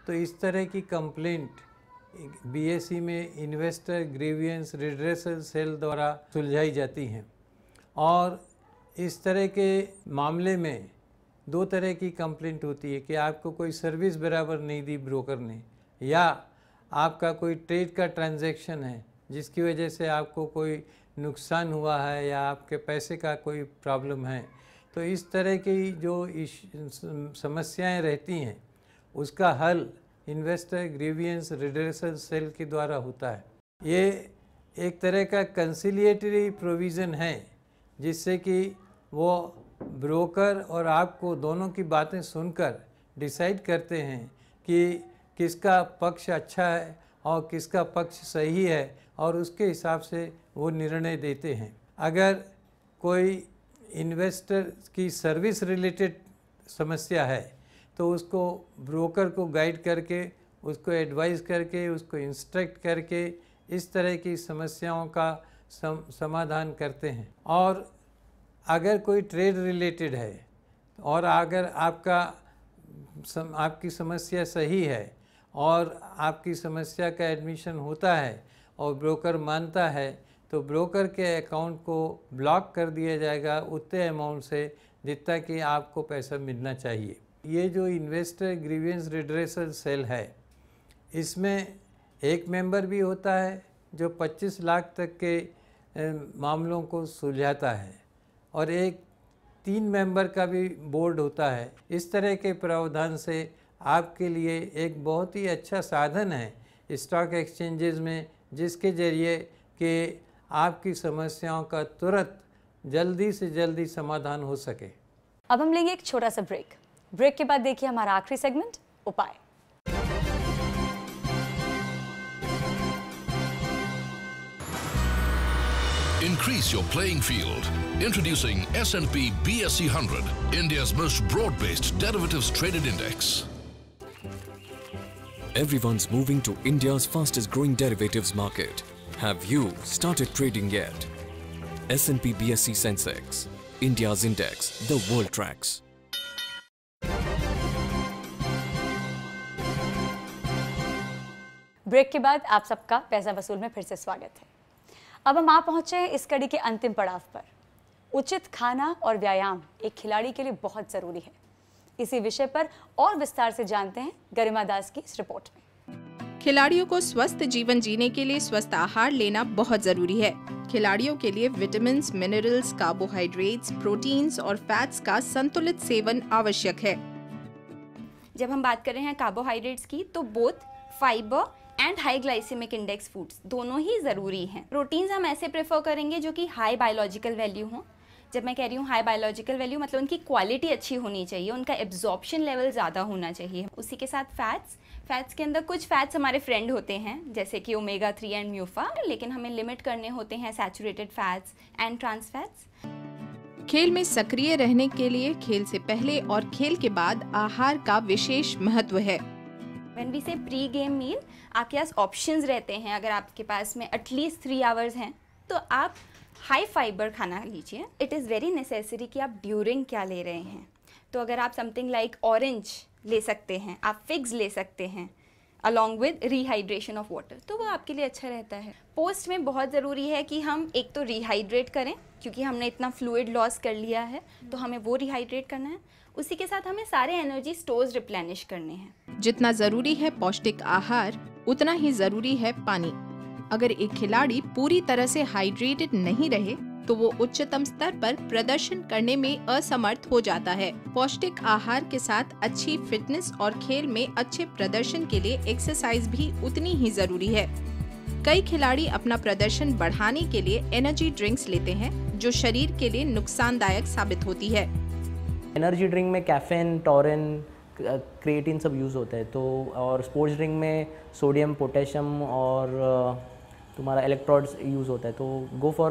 तो इस तरह की कंप्लेंट बीएसई में इन्वेस्टर ग्रीवियंस रिड्रेसल सेल द्वारा सुलझाई जाती हैं। और इस तरह के मामले में दो तरह की कंप्लेंट होती है कि आपको कोई सर्विस बराबर नहीं दी ब्रोकर ने, या आपका कोई ट्रेड का ट्रांजैक्शन है जिसकी वजह से आपको कोई नुकसान हुआ है या आपके पैसे का कोई प्रॉब्लम है। तो इस तरह की जो समस्याएं रहती हैं उसका हल इन्वेस्टर ग्रीवियंस रिड्रेसल सेल के द्वारा होता है। ये एक तरह का कंसिलिएटरी प्रोविज़न है जिससे कि वो ब्रोकर और आपको दोनों की बातें सुनकर डिसाइड करते हैं कि किसका पक्ष अच्छा है और किसका पक्ष सही है, और उसके हिसाब से वो निर्णय देते हैं। अगर कोई इन्वेस्टर की सर्विस रिलेटेड समस्या है तो उसको ब्रोकर को गाइड करके, उसको एडवाइस करके, उसको इंस्ट्रक्ट करके इस तरह की समस्याओं का समाधान करते हैं। और अगर कोई ट्रेड रिलेटेड है और अगर आपकी समस्या सही है और आपकी समस्या का एडमिशन होता है और ब्रोकर मानता है, तो ब्रोकर के अकाउंट को ब्लॉक कर दिया जाएगा उतने अमाउंट से जितना कि आपको पैसा मिलना चाहिए। ये जो इन्वेस्टर ग्रीवियंस रिड्रेसल सेल है, इसमें एक मेंबर भी होता है जो 25 लाख तक के मामलों को सुलझाता है, और एक 3 मेंबर का भी बोर्ड होता है। इस तरह के प्रावधान से आपके लिए एक बहुत ही अच्छा साधन है स्टॉक एक्सचेंजेस में, जिसके ज़रिए कि आपकी समस्याओं का तुरंत जल्दी से जल्दी समाधान हो सके। अब हम लेंगे एक छोटा सा ब्रेक। ब्रेक के बाद देखिए हमारा आखिरी सेगमेंट, उपाय। Increase your playing field. Introducing S&P BSE 100, India's most broad-based derivatives traded index. Everyone's moving to India's fastest growing derivatives market. Have you started trading yet? S&P BSE Sensex, India's index, the world tracks. Break के बाद आप सबका पैसा वसूल में फिर से स्वागत है। अब हम आ पहुंचे हैं इस कड़ी के अंतिम पड़ाव पर। उचित खाना और व्यायाम एक खिलाड़ी के लिए बहुत जरूरी है। इसी विषय पर और विस्तार से जानते हैं गरिमा दास की इस रिपोर्ट में। खिलाड़ियों को स्वस्थ जीवन जीने के लिए स्वस्थ आहार लेना बहुत जरूरी है। खिलाड़ियों के लिए विटामिन, मिनरल्स, कार्बोहाइड्रेट्स, प्रोटीन्स और फैट्स का संतुलित सेवन आवश्यक है। जब हम बात कर रहे हैं कार्बोहाइड्रेट्स की, तो both fibre and high glycemic index foods दोनों ही ज़रूरी हैं। प्रोटीन्स हम ऐसे प्रेफर करेंगे जो कि हाई बायोलॉजिकल वैल्यू हों। जब मैं कह रही हूँ हाई बायोलॉजिकल वैल्यू, मतलब उनकी क्वालिटी अच्छी होनी चाहिए, उनका एब्जॉर्प्शन लेवल ज़्यादा होना चाहिए। उसी के साथ फैट्स के अंदर कुछ फैट्स हमारे फ्रेंड होते हैं जैसे कि ओमेगा 3 एंड म्यूफा, लेकिन हमें लिमिट करने होते हैं saturated fats and trans fats. खेल में सक्रिय रहने के लिए खेल से पहले और खेल के बाद आहार का विशेष महत्व है। When we say pre game meal, आपके पास ऑप्शंस रहते हैं। अगर आपके पास में एटलीस्ट 3 आवर्स हैं तो आप हाई फाइबर खाना लीजिए। इट इज़ वेरी नेसेसरी कि आप ड्यूरिंग क्या ले रहे हैं। तो अगर आप समथिंग लाइक ऑरेंज ले सकते हैं, आप फिग्स ले सकते हैं along with rehydration of water, तो वो आपके लिए अच्छा रहता है। पोस्ट में बहुत ज़रूरी है कि हम एक तो रिहाइड्रेट करें, क्योंकि हमने इतना फ्लूइड लॉस कर लिया है तो हमें वो रिहाइड्रेट करना है। उसी के साथ हमें सारे एनर्जी स्टोर्स रिप्लेनिश करने हैं। जितना जरूरी है पौष्टिक आहार, उतना ही जरूरी है पानी। अगर एक खिलाड़ी पूरी तरह से हाइड्रेटेड नहीं रहे तो वो उच्चतम स्तर पर प्रदर्शन करने में असमर्थ हो जाता है। पौष्टिक आहार के साथ अच्छी फिटनेस और खेल में अच्छे प्रदर्शन के लिए एक्सरसाइज भी उतनी ही जरूरी है। कई खिलाड़ी अपना प्रदर्शन बढ़ाने के लिए एनर्जी ड्रिंक्स लेते हैं, जो शरीर के लिए नुकसानदायक साबित होती है। एनर्जी ड्रिंक में कैफीन, टॉरिन, क्रिएटिन सब यूज़ होता है। तो और स्पोर्ट्स ड्रिंक में सोडियम, पोटेशियम और तुम्हारा इलेक्ट्रोड्स यूज़ होता है। तो go for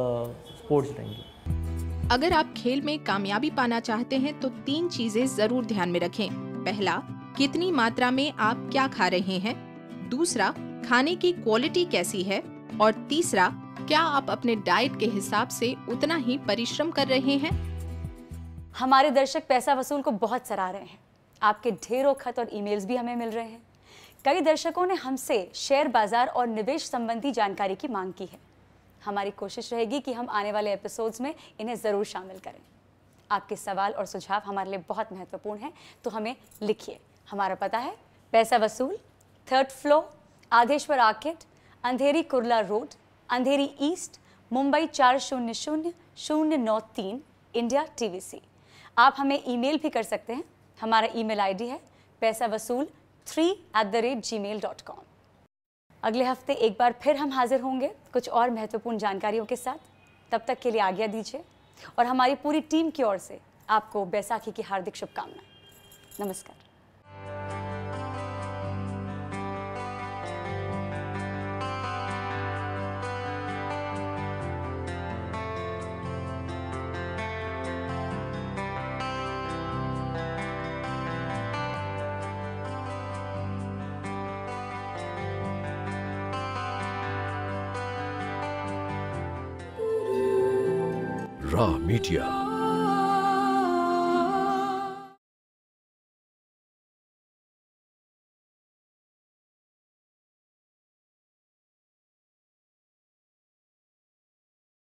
a sports drink. अगर आप खेल में कामयाबी पाना चाहते हैं तो 3 चीजें जरूर ध्यान में रखें। पहला, कितनी मात्रा में आप क्या खा रहे हैं। दूसरा, खाने की क्वालिटी कैसी है। और तीसरा, क्या आप अपने डाइट के हिसाब से उतना ही परिश्रम कर रहे हैं। हमारे दर्शक पैसा वसूल को बहुत सराह रहे हैं। आपके ढेरों खत और ईमेल्स भी हमें मिल रहे हैं। कई दर्शकों ने हमसे शेयर बाजार और निवेश संबंधी जानकारी की मांग की है। हमारी कोशिश रहेगी कि हम आने वाले एपिसोड्स में इन्हें ज़रूर शामिल करें। आपके सवाल और सुझाव हमारे लिए बहुत महत्वपूर्ण हैं, तो हमें लिखिए। हमारा पता है पैसा वसूल, 3rd floor, Adheshwar arcade, Andheri Kurla road, Andheri east, Mumbai 400093, India TVC। आप हमें ईमेल भी कर सकते हैं। हमारा ईमेल आईडी है paisavasool3@gmail.com। अगले हफ्ते एक बार फिर हम हाजिर होंगे कुछ और महत्वपूर्ण जानकारियों के साथ। तब तक के लिए आज्ञा दीजिए और हमारी पूरी टीम की ओर से आपको बैसाखी की हार्दिक शुभकामनाएं। नमस्कार। Raw Media.